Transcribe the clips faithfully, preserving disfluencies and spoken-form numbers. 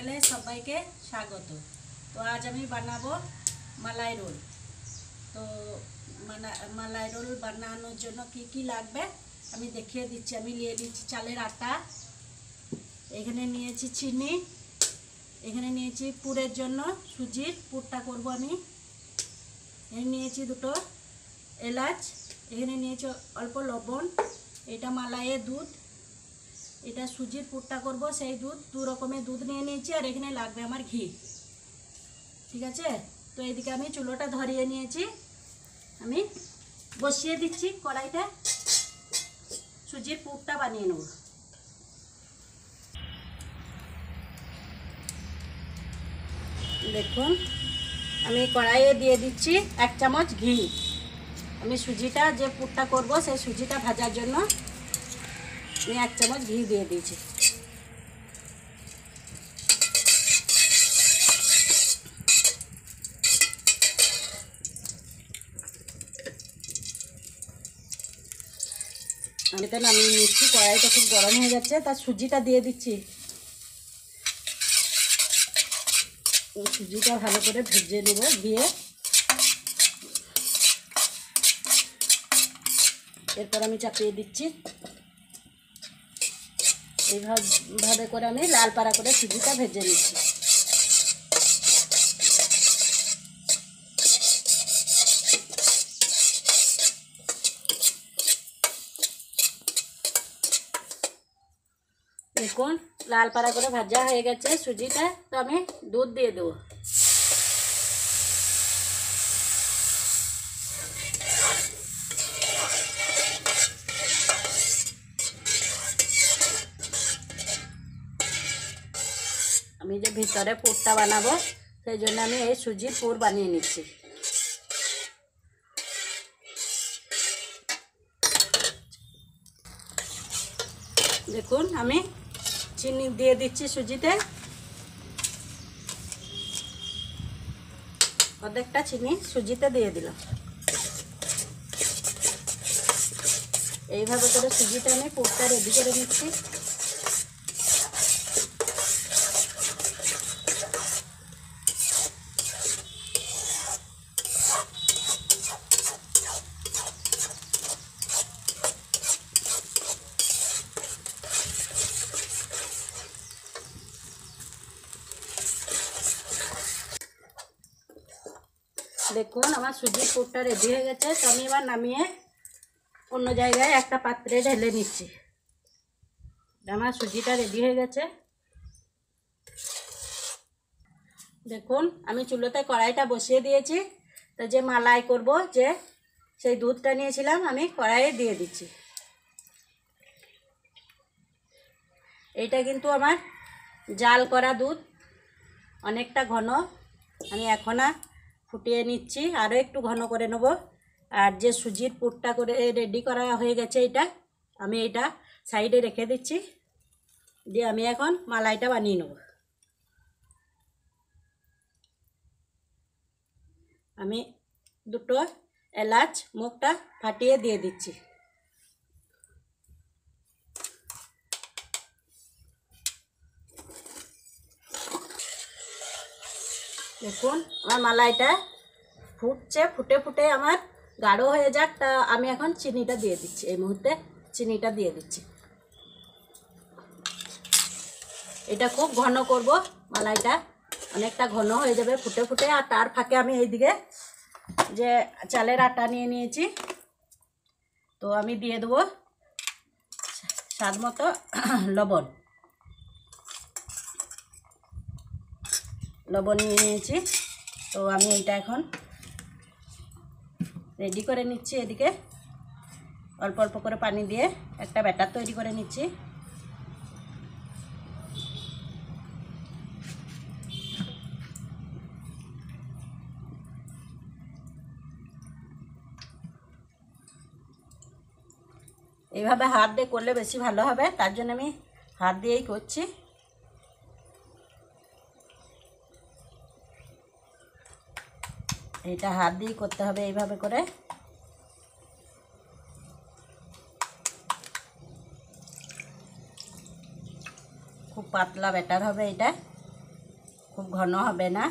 চ্যানেলে সবাইকে স্বাগত। তো আজ আমি বানাবো মালাই রোল। তো মালাই রোল বানানোর জন্য কি কি লাগবে আমি দেখিয়ে দিচ্ছি। আমি নিয়ে নিচ্ছি চালের আটা, এখানে নিয়েছি চিনি, এখানে নিয়েছি পুরের জন্য সুজির পুরটা করব আমি। এখানে নিয়েছি দুটো এলাচ, এখানে নিয়েছি অল্প লবণ, এটা মালাইয়ের দুধ, এটা সুজির পুরটা করব সেই দুধ, দু রকমের দুধ নিয়ে নিয়েছি। আর এখানে লাগবে আমার ঘি। ঠিক আছে, তো এইদিকে আমি চুলোটা ধরিয়ে নিয়েছি, আমি বসিয়ে দিচ্ছি কড়াইটা, সুজির পুরটা বানিয়ে নেব। দেখুন আমি কড়াইয়ে দিয়ে দিচ্ছি এক চামচ ঘি। আমি সুজিটা যে পুরটা করব সেই সুজিটা ভাজার জন্য আমি এক চামচ ঘি দিয়ে দিয়েছি। আমি তো নামিয়ে নিচ্ছি, কড়াইটা খুব গরম হয়ে যাচ্ছে, তার সুজিটা দিয়ে দিচ্ছি। সুজিটা ভালো করে ভেজে নেব দিয়ে, এরপর আমি চাপিয়ে দিচ্ছি। এইভাবে করে আমি লাল পাড়া করে সুজিটা ভেজে নিচ্ছি। দেখুন লাল পাড়া করে ভাজা হয়ে গেছে সুজিটা, তো আমি দুধ দিয়ে দেবো। আমি যে ভিতরে পুরটা বানাবো সেই জন্য আমি এই সুজির পুর বানিয়ে নিচ্ছি। দেখুন আমি চিনি দিয়ে দিচ্ছি সুজিতে, অর্ধেকটা চিনি সুজিতে দিয়ে দিলাম। এইভাবে করে সুজিটা আমি পুরটা রেডি করে নিচ্ছি। দেখুন আমার সুজির পুরটা রেডি হয়ে গেছে, তো আমি এবার নামিয়ে অন্য জায়গায় একটা পাত্রে ঢেলে নিচ্ছি। আমার সুজিটা রেডি হয়ে গেছে। দেখুন আমি চুলোতে কড়াইটা বসিয়ে দিয়েছি, তো যে মালাই করব যে সেই দুধটা নিয়েছিলাম আমি কড়াইয়ে দিয়ে দিচ্ছি। এইটা কিন্তু আমার জাল করা দুধ, অনেকটা ঘন। আমি এখন ফুটিয়ে নিচ্ছি, আরও একটু ঘন করে নেব। আর যে সুজির পুরটা করে রেডি করা হয়ে গেছে এটা আমি এটা সাইডে রেখে দিচ্ছি, দিয়ে আমি এখন মালাইটা বানিয়ে নেব। আমি দুটো এলাচ মুখটা ফাটিয়ে দিয়ে দিচ্ছি। দেখুন আমার মালাইটা ফুটছে, ফুটে ফুটে আমার গাঢ় হয়ে যাক, তা আমি এখন চিনিটা দিয়ে দিচ্ছি। এই মুহূর্তে চিনিটা দিয়ে দিচ্ছি। এটা খুব ঘন করব, মালাইটা অনেকটা ঘন হয়ে যাবে ফুটে ফুটে। আর তার ফাঁকে আমি এইদিকে যে চালের আটা নিয়ে নিয়েছি, তো আমি দিয়ে দেবো স্বাদ মতো লবণ। লবণ নিয়ে নিয়েছি, তো আমি এইটা এখন রেডি করে নিচ্ছি। এদিকে অল্প অল্প করে পানি দিয়ে একটা ব্যাটার তৈরি করে নিচ্ছি। এইভাবে হাত দিয়ে করলে বেশি ভালো হবে, তার জন্য আমি হাত দিয়েই করছি। এটা হাত দিয়েই করতে হবে এইভাবে করে। খুব পাতলা ব্যাটার হবে এটা। খুব ঘন হবে না।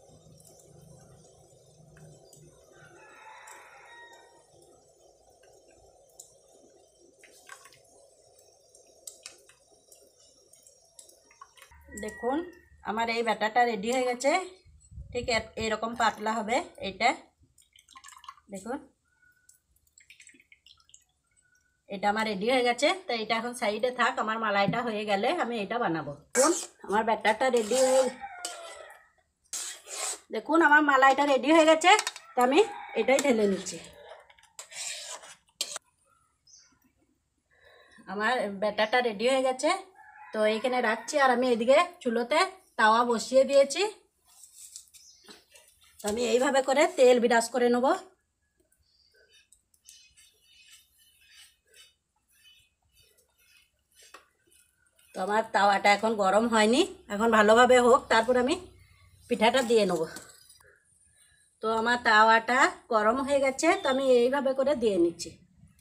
দেখুন আমার এই ব্যাটারটা রেডি হয়ে গেছে। ঠিক এরকম পাতলা হবে এইটা। দেখুন এটা আমার রেডি হয়ে গেছে। তো এটা এখন সাইডে থাক, আমার মালাইটা হয়ে গেলে আমি এটা বানাবো। দেখুন আমার ব্যাটারটা রেডি হয়ে দেখুন আমার মালাইটা রেডি হয়ে গেছে। তো আমি এটাই ঢেলে নিচ্ছি। আমার ব্যাটারটা রেডি হয়ে গেছে। তো এইখানে রাখছি, আর আমি এদিকে চুলোতে তাওয়া বসিয়ে দিয়েছি। তো আমি এইভাবে করে তেল বিরাজ করে নেব। তো আমার তাওয়াটা এখন গরম হয়নি, এখন ভালোভাবে হোক, তারপর আমি পিঠাটা দিয়ে নেব। তো আমার তাওয়াটা গরম হয়ে গেছে। তো আমি এইভাবে করে দিয়ে নিচ্ছি।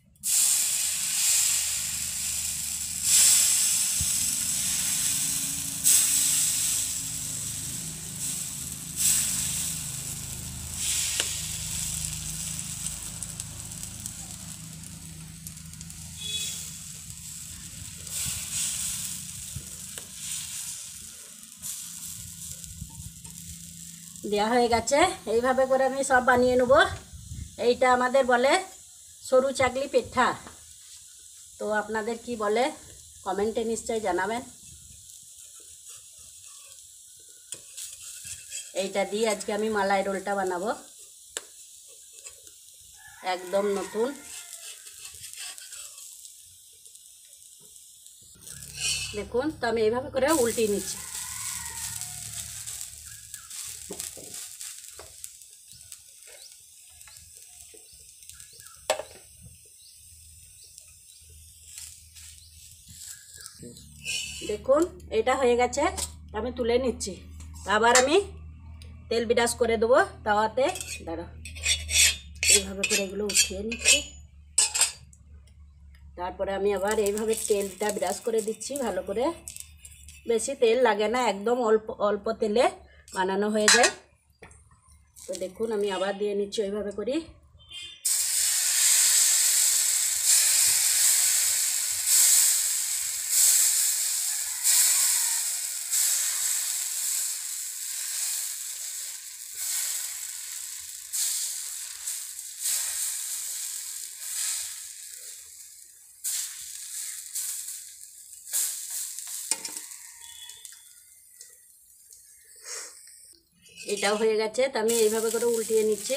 দেওয়া হয়ে গেছে। এইভাবে করে আমি সব বানিয়ে নেব। এইটা আমাদের বলে সরু চাকলি পিঠা। তো আপনাদের কি বলে কমেন্টে নিশ্চয়ই জানাবেন। এইটা দিয়ে আজকে আমি মালাই রোলটা বানাবো, একদম নতুন। দেখুন তো আমি এইভাবে করে উল্টিয়ে নিচ্ছি। দেখুন এটা হয়ে গেছে, আমি তুলে নিচ্ছি। আবার আমি তেল বিরাজ করে দেবো তাওয়াতে। দাঁড়া, এইভাবে করে এগুলো উঠিয়ে নিচ্ছি। তারপরে আমি আবার এইভাবে তেলটা বিরাজ করে দিচ্ছি ভালো করে। বেশি তেল লাগে না, একদম অল্প অল্প তেলে বানানো হয়ে যায়। তো দেখুন আমি আবার দিয়ে নিচ্ছি ওইভাবে করি। এটাও হয়ে গেছে। তো আমি এইভাবে করে উল্টিয়ে নিচ্ছি।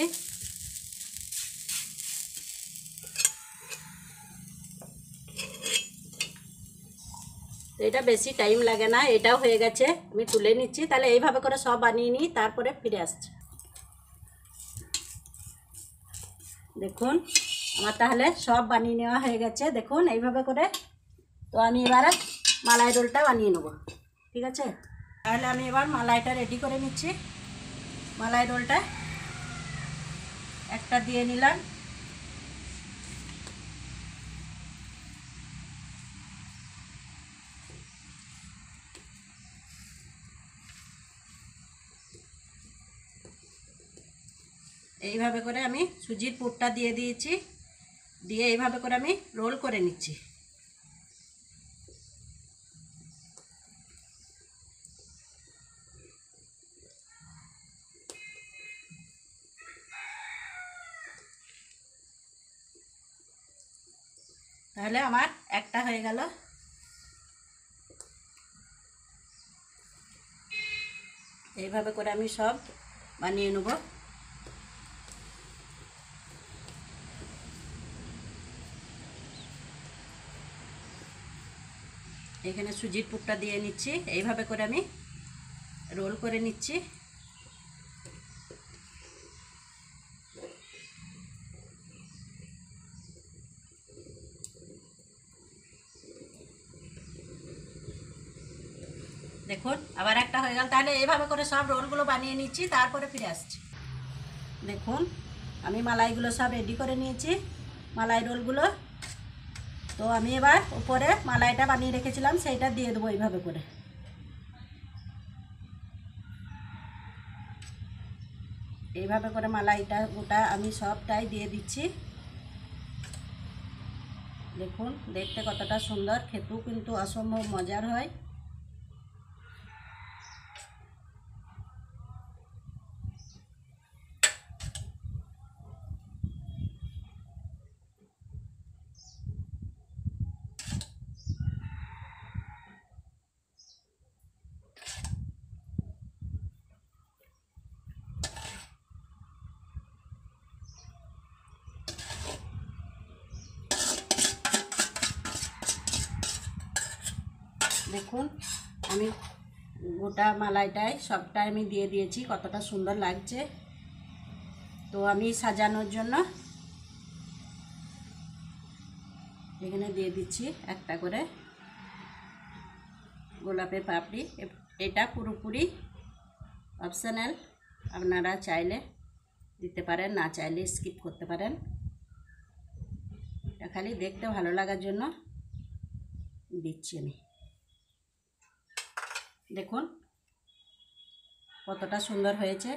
তো এটা বেশি টাইম লাগে না, এটাও হয়ে গেছে, আমি তুলে নিচ্ছি। তাহলে এইভাবে করে সব বানিয়ে নিই, তারপরে ফিরে আসছি। দেখুন আমার তাহলে সব বানিয়ে নেওয়া হয়ে গেছে। দেখুন এইভাবে করে। তো আমি এবার মালাই রোলটা বানিয়ে নেব। ঠিক আছে, তাহলে আমি এবার মালাইটা রেডি করে নিচ্ছি। মালাই রোলটা একটা দিয়ে নিলাম। এইভাবে করে আমি সুজির পুরটা দিয়ে দিয়েছি, দিয়ে এইভাবে করে আমি রোল করে নিচ্ছি। তাহলে আমার একটা হয়ে গেল। এইভাবে করে আমি সব বানিয়ে নেব। এখানে সুজির পুরটা দিয়ে নিচ্ছি, এইভাবে করে আমি রোল করে নিচ্ছি। দেখুন আবার একটা হয়ে গেল। তাহলে এইভাবে করে সব রোলগুলো বানিয়ে নিচ্ছি, তারপরে ফিরে আসছি। দেখুন আমি মালাইগুলো সব রেডি করে নিয়েছি, মালাই রোলগুলো। তো আমি এবার উপরে মালাইটা বানিয়ে রেখেছিলাম সেইটা দিয়ে দেবো এইভাবে করে। এইভাবে করে মালাইটা গোটা আমি সবটাই দিয়ে দিচ্ছি। দেখুন দেখতে কতটা সুন্দর, খেতেও কিন্তু অসম্ভব মজার হয়। দেখুন আমি গোটা মালাইটাই সবটাই আমি দিয়ে দিয়েছি, কতটা সুন্দর লাগছে। তো আমি সাজানোর জন্য এখানে দিয়ে দিচ্ছি একটা করে গোলাপের পাপড়ি। এটা পুরোপুরি অপশনাল, আপনারা চাইলে দিতে পারেন, না চাইলে স্কিপ করতে পারেন। এটা খালি দেখতে ভালো লাগার জন্য দিচ্ছি আমি। দেখুন কতটা সুন্দর হয়েছে।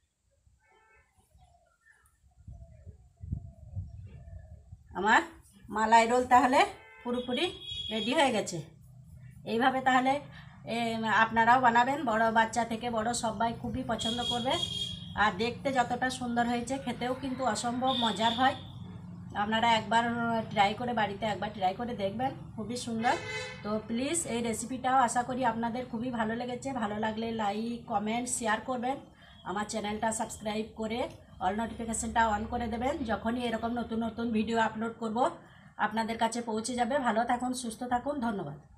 আমার মালাই রোল তাহলে পুরোপুরি রেডি হয়ে গেছে। এইভাবে তাহলে আপনারাও বানাবেন, বড় বাচ্চা থেকে বড় সবাই খুবই পছন্দ করবে। আর দেখতে যতটা সুন্দর হয়েছে খেতেও কিন্তু অসম্ভব মজার হয়। আপনারা একবার ট্রাই করে বাড়িতে একবার ট্রাই করে দেখবেন, খুবই সুন্দর। তো প্লিজ এই রেসিপিটাও আশা করি আপনাদের খুবই ভালো লেগেছে। ভালো লাগলে লাইক কমেন্ট শেয়ার করবেন, আমার চ্যানেলটা সাবস্ক্রাইব করে অল নোটিফিকেশানটা অন করে দেবেন। যখনই এরকম নতুন নতুন ভিডিও আপলোড করব আপনাদের কাছে পৌঁছে যাবে। ভালো থাকুন, সুস্থ থাকুন, ধন্যবাদ।